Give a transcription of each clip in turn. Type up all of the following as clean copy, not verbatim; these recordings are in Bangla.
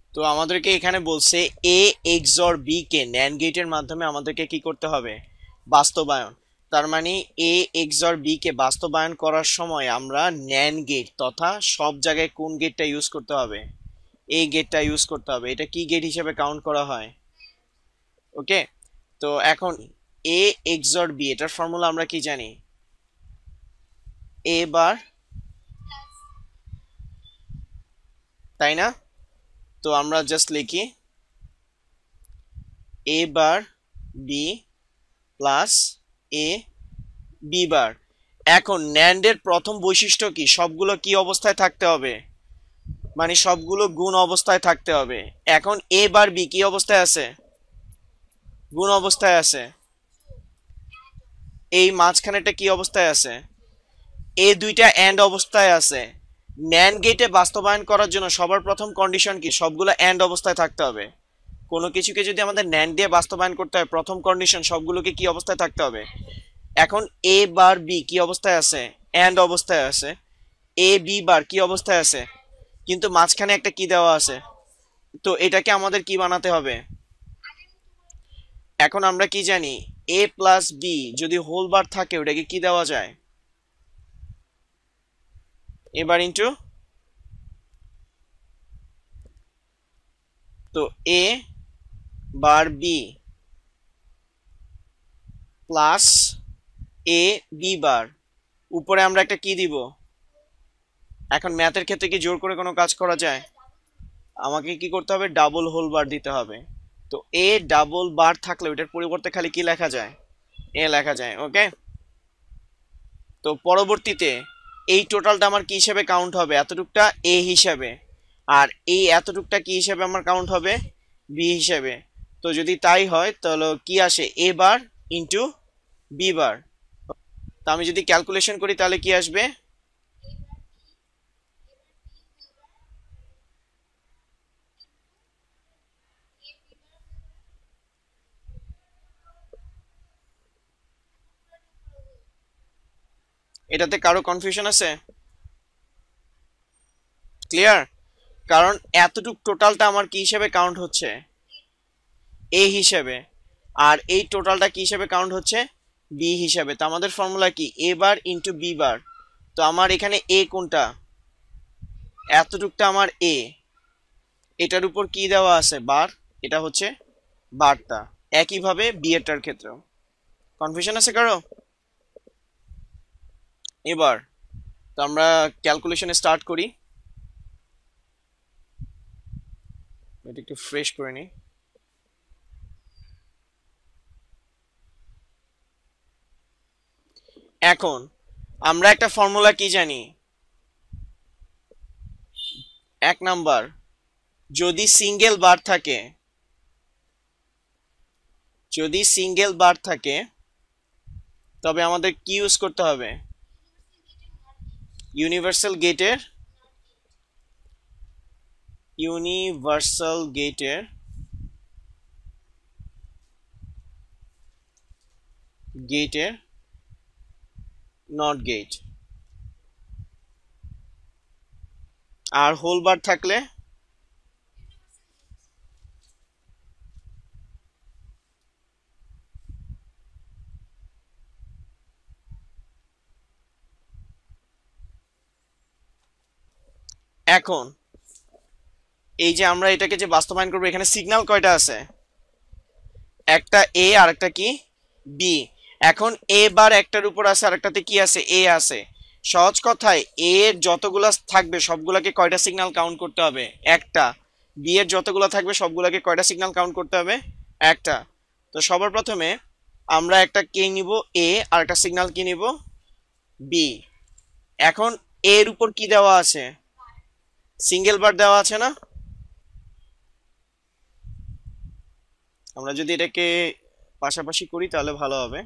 তো আমাদেরকে এখানে বলছে এ এক্সঅর বি কে ন্যান্ড গেটের মাধ্যমে আমাদেরকে কি করতে হবে, বাস্তবায়ন। তার মানে এ এক্সঅর বি কে বাস্তবায়ন করার সময় আমরা ন্যান্ড গেট তথা সব জায়গায় কোন গেটটা ইউজ করতে হবে, এই গেটটা ইউজ করতে হবে। এটা কি গেট হিসেবে কাউন্ট করা হয়? ওকে, তো এখন এ এক্সঅর বি এটার ফর্মুলা আমরা কি জানি, এ বার, তাই না? তো আমরা জাস্ট লিখি A bar B plus A B bar. এখন ন্যান্ডের প্রথম বৈশিষ্ট্য কি, সবগুলো কি অবস্থায় থাকতে হবে, মানে সবগুলো গুণ অবস্থায় থাকতে হবে। এখন এ বার বি কি অবস্থায় আছে, গুণ অবস্থায় আছে। এই মাঝখানেটা কি অবস্থায় আছে, এ দুইটা এন্ড অবস্থায় আছে। ন্যান্ড গেটে বাস্তবায়ন করার জন্য সবার প্রথম কন্ডিশন কি, সবগুলো এন্ড অবস্থায় থাকতে হবে। কোনো কিছুকে যদি আমাদের ন্যান্ড দিয়ে বাস্তবায়ন করতে হয় প্রথম কন্ডিশন সবগুলোকে কি অবস্থায় থাকতে হবে। এখন এ বার বি কি অবস্থায় আছে, এন্ড অবস্থায় আছে। এ বি বার কি অবস্থায় আছে, কিন্তু মাঝখানে একটা কি দেওয়া আছে। তো এটাকে আমাদের কি বানাতে হবে, এখন আমরা কি জানি এ প্লাস বি যদি হোল বার থাকে ওটাকে কি দেওয়া যায়, এবার ইন্টু, তো A bar B plus A B bar, উপরে আমরা একটা কি দিব। এখন ম্যাথের ক্ষেত্রে কি জোর করে কোনো কাজ করা যায়, আমাকে কি করতে হবে, ডাবল হোল বার দিতে হবে। তো এ ডাবল বার থাকলে ওইটার পরিবর্তে খালি কি লেখা যায়, এ লেখা যায়। ওকে, তো পরবর্তীতে এই টোটালটা আমার কি হিসেবে কাউন্ট হবে, এতটুকটা এ হিসাবে, আর এই এতটুকটা কি হিসেবে আমার কাউন্ট হবে, বি হিসেবে। তো যদি তাই হয় তাহলে কি আসে, এ বার ইন্টু বি বার। তো আমি যদি ক্যালকুলেশন করি তাহলে কি আসবে, এটাতে কারো কনফিউশন আছে, ক্লিয়ার? কারণ এতটুক টোটালটা আমার কি হিসেবে কাউন্ট হচ্ছে, এ হিসেবে, আর এই টোটালটা কি হিসেবে কাউন্ট হচ্ছে, বি হিসেবে। তো আমাদের ফর্মুলা কি, এ বার ইন্টু বি বার। তো আমার এখানে এ কোনটা, এতটুকটা আমার এ, এটার উপর কি দেওয়া আছে, বার, এটা হচ্ছে বারটা। একইভাবে বি এটার ক্ষেত্রেও। কনফিউশন আছে কারো? এবার তো আমরা ক্যালকুলেশনে স্টার্ট করি। এটা একটু ফ্রেশ করে নিই। এখন আমরা একটা ফর্মুলা কি জানি, এক নাম্বার, যদি সিঙ্গেল বার থাকে, যদি সিঙ্গেল বার থাকে তবে আমাদের কি ইউজ করতে হবে, ইউনিভার্সাল গেটের, ইউনিভার্সাল গেটের গেটের নট গেট। আর হোল বার থাকলে, এখন এই যে আমরা এটাকে যে বাস্তবায়ন করবো এখানে সিগন্যাল কয়টা আছে, একটা এ আর একটা কি বি। এখন এ বার একটার উপর আছে আর একটাতে কি আছে, এ আছে। সহজ কথায় এ এর যতগুলা থাকবে সবগুলাকে কয়টা সিগন্যাল কাউন্ট করতে হবে, একটা। বি এর যতগুলো থাকবে সবগুলাকে কয়টা সিগন্যাল কাউন্ট করতে হবে, একটা। তো সবার প্রথমে আমরা একটা কে নিব এ আর একটা সিগন্যাল কি নিব, বি। এখন এর উপর কি দেওয়া আছে, সিঙ্গেল বার দেওয়া আছে না। আমরা যদি এটাকে পাশাপাশি করি তাহলে ভালো হবে।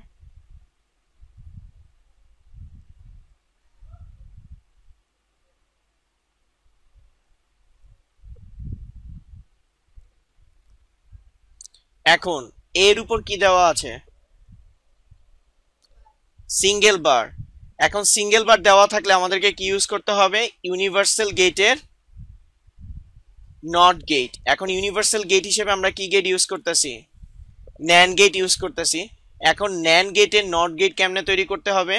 এখন এর উপর কি দেওয়া আছে, সিঙ্গেল বার। এখন সিঙ্গেল বার দেওয়া থাকলে আমাদেরকে কি ইউজ করতে হবে, ইউনিভার্সাল গেটের নট গেট। এখন ইউনিভার্সাল গেট হিসেবে আমরা কি গেট ইউজ করতেছি? ন্যান্ড গেট ইউজ করতেছি। এখন ন্যান্ড গেটের নট গেট কেমনে তৈরি করতে হবে?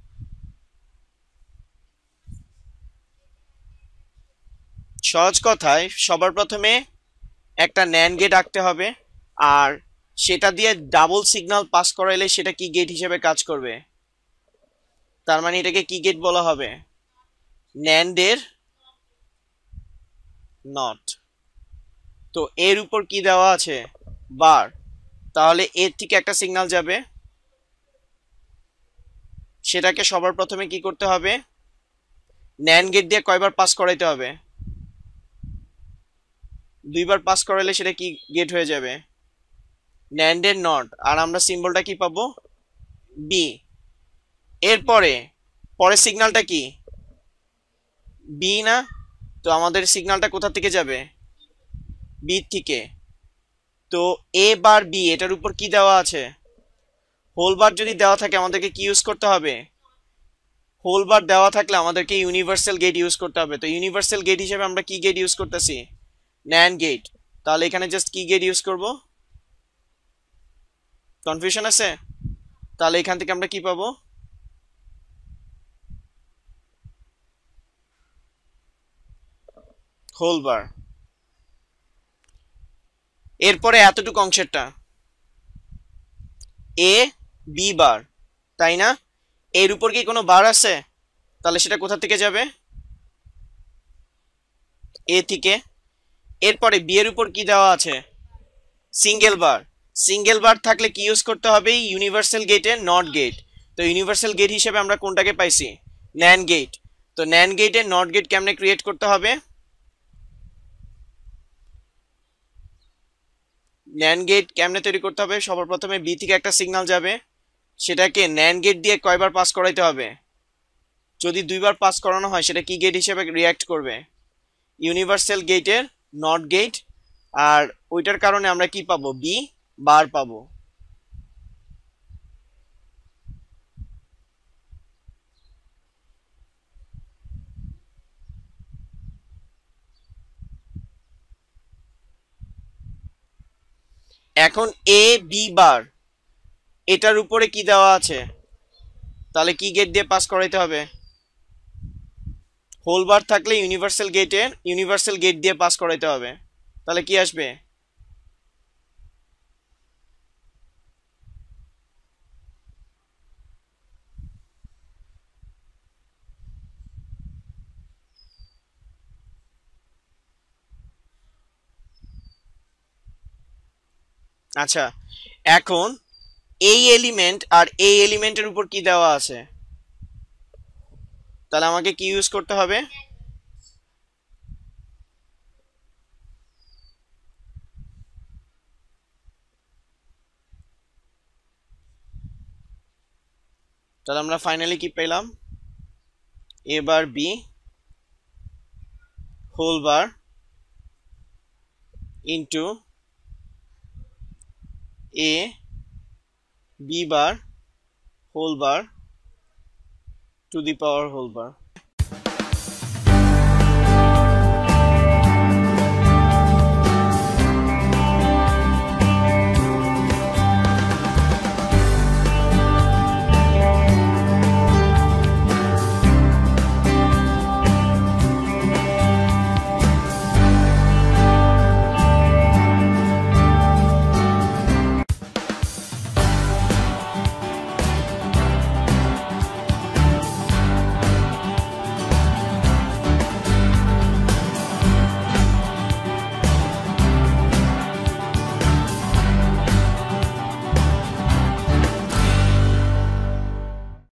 সহজ কথায় সবার প্রথমে একটা ন্যান্ড গেট আঁকতে হবে, আর সেটা দিয়ে ডাবল সিগন্যাল পাস করাইলে সেটা কি গেট হিসেবে কাজ করবে? তার মানে এটাকে কি গেট বলা হবে? ন্যান্ডের নট। তো এর উপর কি দেওয়া আছে? বার। তাহলে এর থেকে একটা সিগন্যাল যাবে, সেটাকে সবার প্রথমে কি করতে হবে? ন্যান্ড গেট দিয়ে কয়বার পাস করাইতে হবে? দুইবার পাস করাইলে সেটা কি গেট হয়ে যাবে? ন্যান্ডের নট। আর আমরা সিম্বলটা কি পাবো? বি। এরপরে পরের সিগন্যালটা কি? বি না? তো আমাদের সিগন্যালটা কোথা থেকে যাবে? বি থেকে। তো এ বার বি, এটার উপর কি দেওয়া আছে? হোল বার যদি দেওয়া থাকে আমাদেরকে কি ইউজ করতে হবে? হোল বার দেওয়া থাকলে আমাদেরকে ইউনিভার্সাল গেট ইউজ করতে হবে। তো ইউনিভার্সাল গেট হিসেবে আমরা কি গেট ইউজ করতেছি? NAND gate. তাহলে এখানে জাস্ট কি গেট ইউজ করব? কনফিউশন আছে? তাহলে এখান থেকে আমরা কি পাবো? Whole bar. এরপরে এতটুকু অংশেরটা এ বি বার, তাই না? এর উপর কি কোনো বার আছে? তাহলে সেটা কোথা থেকে যাবে? এ থেকে। এরপরে বি এর উপর কি দেওয়া আছে? সিঙ্গেল বার। সিঙ্গেল বার থাকলে কি ইউজ করতে হবে? ইউনিভার্সাল গেটের নট গেট। তো ইউনিভার্সাল গেট হিসেবে আমরা কোনটাকে পাইছি? NAND gate. তো ন্যান্ড গেটের নট গেট কেমনে ক্রিয়েট করতে হবে? ন্যান্ড গেট কেমনে তৈরি করতে হবে? সবার প্রথমে বি থেকে একটা সিগন্যাল যাবে, সেটাকে ন্যান্ড গেট দিয়ে কয়বার পাস করাইতে হবে? যদি দুইবার পাস করানো হয় সেটা কি গেট হিসেবে রিয়াক্ট করবে? ইউনিভার্সাল গেটের নট গেট। আর ওইটার কারণে আমরা কি পাবো? বি বার পাবো। এখন এ বি বার, এটার উপরে কি দেওয়া আছে? তাহলে কি গেট দিয়ে পাস করাইতে হবে? হোল বার থাকলে ইউনিভার্সাল গেট দিয়ে পাস করাইতে হবে। তাহলে কি আসবে? আচ্ছা, এখন এই এলিমেন্ট আর এই এলিমেন্টের উপর কি দেওয়া আছে? তাহলে আমাকে কি ইউজ করতে হবে? তাহলে আমরা ফাইনালি কি পেলাম? A bar B whole bar into A B bar whole bar to the power whole bar.